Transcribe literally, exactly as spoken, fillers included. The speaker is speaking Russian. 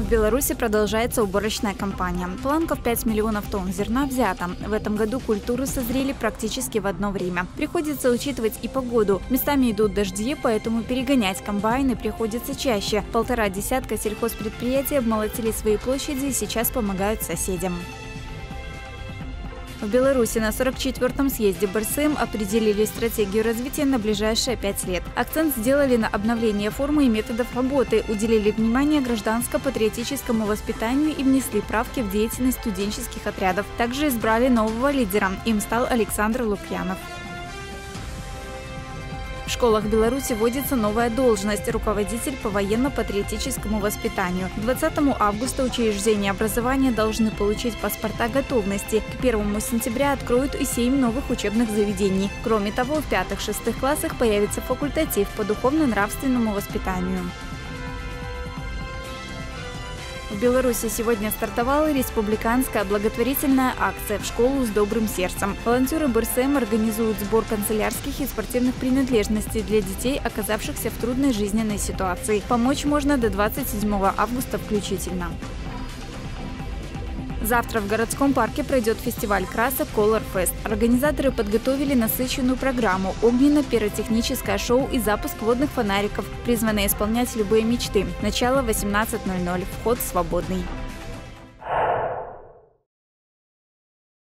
В Беларуси продолжается уборочная кампания. Планка в пять миллионов тонн зерна взята. В этом году культуры созрели практически в одно время. Приходится учитывать и погоду. Местами идут дожди, поэтому перегонять комбайны приходится чаще. Полтора десятка сельхозпредприятий обмолотили свои площади и сейчас помогают соседям. В Беларуси на сорок четвёртом съезде БРСМ определили стратегию развития на ближайшие пять лет. Акцент сделали на обновление формы и методов работы, уделили внимание гражданско-патриотическому воспитанию и внесли правки в деятельность студенческих отрядов. Также избрали нового лидера. Им стал Александр Лукьянов. В школах Беларуси вводится новая должность – руководитель по военно-патриотическому воспитанию. К двадцатому августа учреждения образования должны получить паспорта готовности. К первому сентября откроют и семь новых учебных заведений. Кроме того, в пятых-шестых классах появится факультатив по духовно-нравственному воспитанию. В Беларуси сегодня стартовала республиканская благотворительная акция «В школу с добрым сердцем». Волонтеры БРСМ организуют сбор канцелярских и спортивных принадлежностей для детей, оказавшихся в трудной жизненной ситуации. Помочь можно до двадцать седьмого августа включительно. Завтра в городском парке пройдет фестиваль красок Color Fest. Организаторы подготовили насыщенную программу, огненно-пиротехническое шоу и запуск водных фонариков, призванные исполнять любые мечты. Начало восемнадцать ноль ноль. Вход свободный.